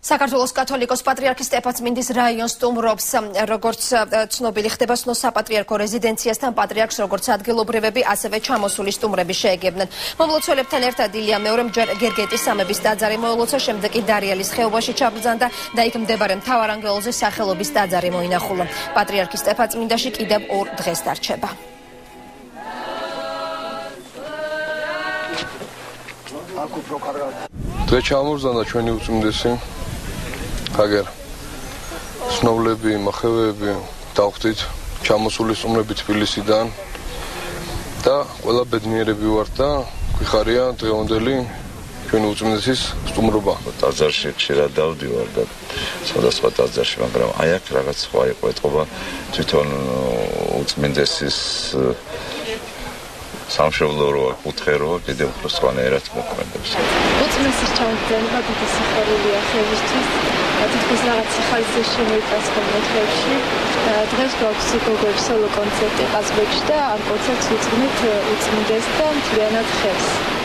საქართველოს კათოლიკოს პატრიარქი სტეფანწმინდის რაიონს სტუმრობს, როგორც ცნობილი ხდება სნოს საპატრიარქო რეზიდენციასთან პატრიარქს როგორც ადგილობრივები, ასევე ჩამოსული სტუმრები შეეგებნენ. მომლოცველებთან ერთად ილია მეორე გერგეტის სამების ტაძარი მოელოცა, შემდეგ კი დარიელის ხეობაში ჩაბრძანდა და იქ მდებარე მთავარანგელოზის სახელობის ტაძარი მოინახულა. პატრიარქი სტეფანწმინდაში კიდევ 2 დღეს დარჩება. დღე ჩამოვზანდა ჩვენი უწმინდესი აგერ სნობლები, მახევეები დავხვდით ჩამოსული სტუმრები თბილისიდან და ყველა ბედნიერები ვართ და გვიხარია დღევანდელი ჩვენი უწმინდესის სტუმრობა. ტაძარში ხშირად დავდივარ და სხვადასხვა ტაძარში, მაგრამ აი აქ რაღაც სხვა იყო ეთყობა თვითონ უწმინდესის სამშობლო როა, კუთხე როა, კიდევ უფრო სხვანაირად მოქმედებს. უწმინდესის ჩამოყალიბება დიდი სიხარულია ხევისთვის. თითქოს რაღაც სიხარულზე შემოიტანხმება მოთხევში. დღეს გვაქვს გოგოების სოლო კონცერტი ყაზბეგში და ამ კონცერტს უძღვნით უწმინდეს და მთლიანად ხევს.